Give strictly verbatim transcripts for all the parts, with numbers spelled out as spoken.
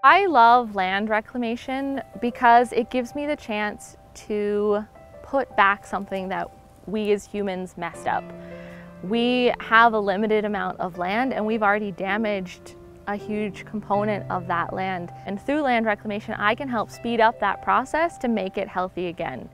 I love land reclamation because it gives me the chance to put back something that we as humans messed up. We have a limited amount of land and we've already damaged a huge component of that land. And through land reclamation, I can help speed up that process to make it healthy again.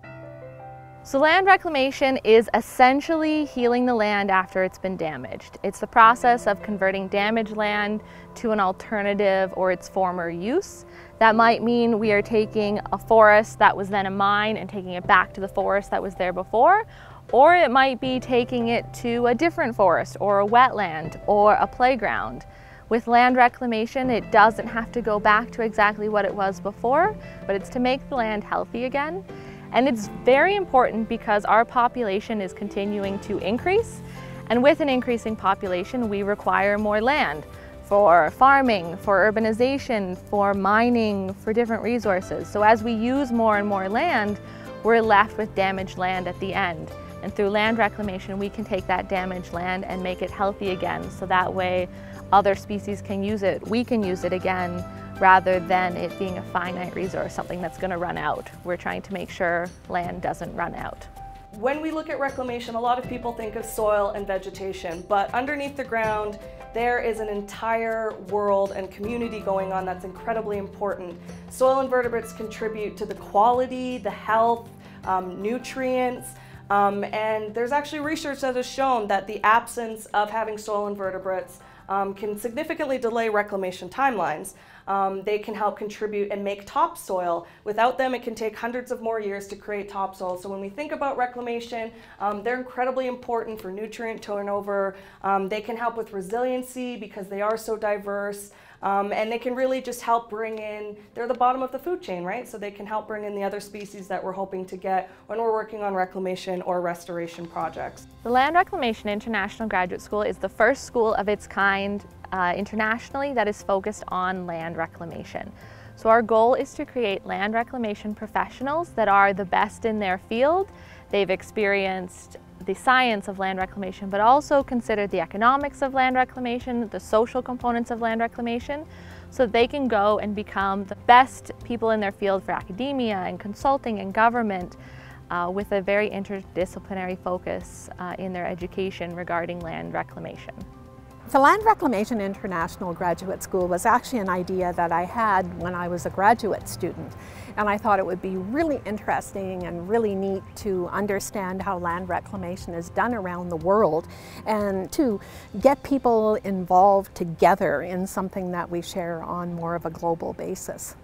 So land reclamation is essentially healing the land after it's been damaged. It's the process of converting damaged land to an alternative or its former use. That might mean we are taking a forest that was then a mine and taking it back to the forest that was there before, or it might be taking it to a different forest or a wetland or a playground. With land reclamation, it doesn't have to go back to exactly what it was before, but it's to make the land healthy again. And it's very important because our population is continuing to increase. And with an increasing population, we require more land for farming, for urbanization, for mining, for different resources. So as we use more and more land, we're left with damaged land at the end. And through land reclamation, we can take that damaged land and make it healthy again. So that way other species can use it, we can use it again, rather than it being a finite resource, something that's going to run out. We're trying to make sure land doesn't run out. When we look at reclamation, a lot of people think of soil and vegetation, but underneath the ground, there is an entire world and community going on that's incredibly important. Soil invertebrates contribute to the quality, the health, um, nutrients, um, and there's actually research that has shown that the absence of having soil invertebrates Um, can significantly delay reclamation timelines. Um, they can help contribute and make topsoil. Without them, it can take hundreds of more years to create topsoil. So when we think about reclamation, um, they're incredibly important for nutrient turnover. Um, they can help with resiliency because they are so diverse. Um, and they can really just help bring in, they're the bottom of the food chain, right? So they can help bring in the other species that we're hoping to get when we're working on reclamation or restoration projects. The Land Reclamation International Graduate School is the first school of its kind uh, internationally that is focused on land reclamation. So our goal is to create land reclamation professionals that are the best in their field. They've experienced the science of land reclamation, but also consider the economics of land reclamation, the social components of land reclamation, so that they can go and become the best people in their field for academia and consulting and government uh, with a very interdisciplinary focus uh, in their education regarding land reclamation. The Land Reclamation International Graduate School was actually an idea that I had when I was a graduate student. And I thought it would be really interesting and really neat to understand how land reclamation is done around the world and to get people involved together in something that we share on more of a global basis.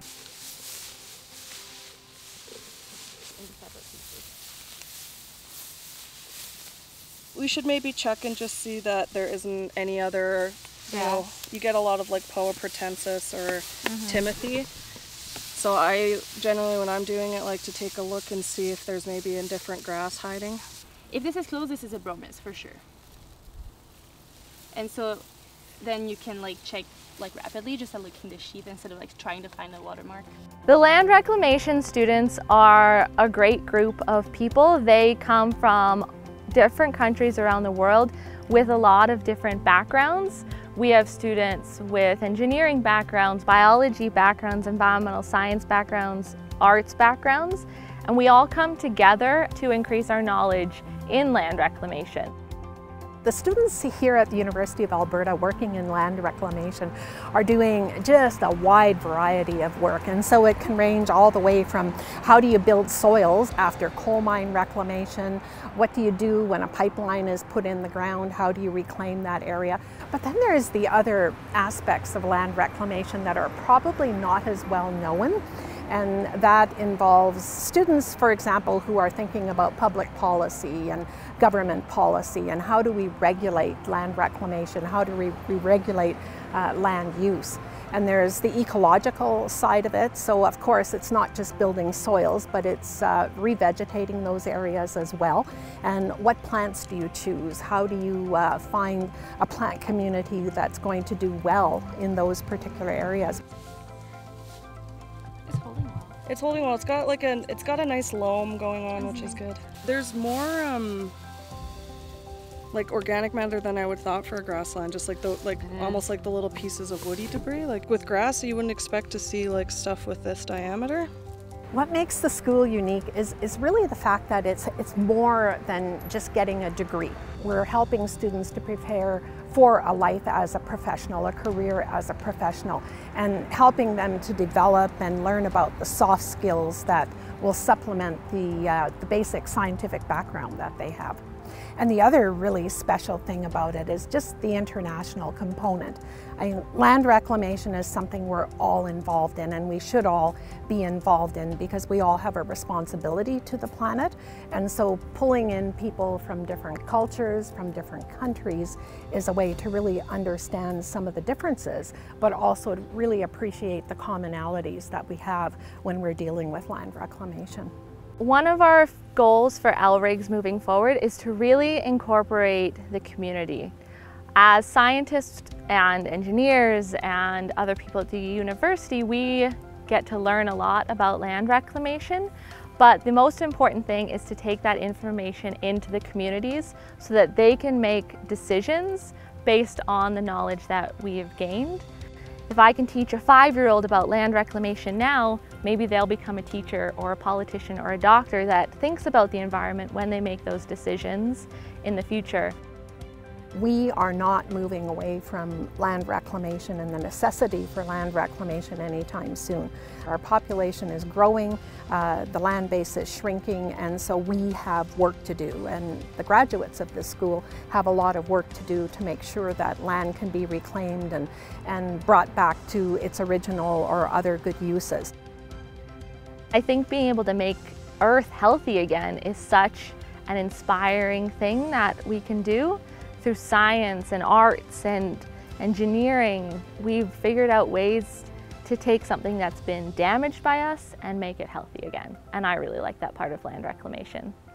We should maybe check and just see that there isn't any other, you Yeah. know, you get a lot of like Poa pratensis or Mm-hmm. Timothy. So I generally, when I'm doing it, like to take a look and see if there's maybe a different grass hiding. If this is close, this is a bromus for sure. And so then you can like check like rapidly just by looking the sheet instead of like trying to find a watermark. The land reclamation students are a great group of people. They come from different countries around the world with a lot of different backgrounds. We have students with engineering backgrounds, biology backgrounds, environmental science backgrounds, arts backgrounds, and we all come together to increase our knowledge in land reclamation. The students here at the University of Alberta working in land reclamation are doing just a wide variety of work, and so it can range all the way from how do you build soils after coal mine reclamation, what do you do when a pipeline is put in the ground, how do you reclaim that area. But then there's the other aspects of land reclamation that are probably not as well known. And that involves students, for example, who are thinking about public policy and government policy and how do we regulate land reclamation, how do we, we regulate uh, land use. And there's the ecological side of it, so of course it's not just building soils, but it's uh, revegetating those areas as well. And what plants do you choose? How do you uh, find a plant community that's going to do well in those particular areas? It's holding well. It's got like a, it's got a nice loam going on, which is good. There's more, um, like organic matter than I would thought for a grassland, just like the like almost like the little pieces of woody debris. Like with grass, you wouldn't expect to see like stuff with this diameter. What makes the school unique is, is really the fact that it's, it's more than just getting a degree. We're helping students to prepare for a life as a professional, a career as a professional, and helping them to develop and learn about the soft skills that will supplement the, uh, the basic scientific background that they have. And the other really special thing about it is just the international component. I mean, land reclamation is something we're all involved in, and we should all be involved in because we all have a responsibility to the planet. And so pulling in people from different cultures, from different countries, is a way to really understand some of the differences, but also to really appreciate the commonalities that we have when we're dealing with land reclamation. One of our goals for L R I G S moving forward is to really incorporate the community. As scientists and engineers and other people at the university, we get to learn a lot about land reclamation, but the most important thing is to take that information into the communities so that they can make decisions based on the knowledge that we've gained. If I can teach a five-year-old about land reclamation now, maybe they'll become a teacher or a politician or a doctor that thinks about the environment when they make those decisions in the future. We are not moving away from land reclamation and the necessity for land reclamation anytime soon. Our population is growing, uh, the land base is shrinking, and so we have work to do. And the graduates of this school have a lot of work to do to make sure that land can be reclaimed and, and brought back to its original or other good uses. I think being able to make Earth healthy again is such an inspiring thing that we can do. Through science and arts and engineering, we've figured out ways to take something that's been damaged by us and make it healthy again. And I really like that part of land reclamation.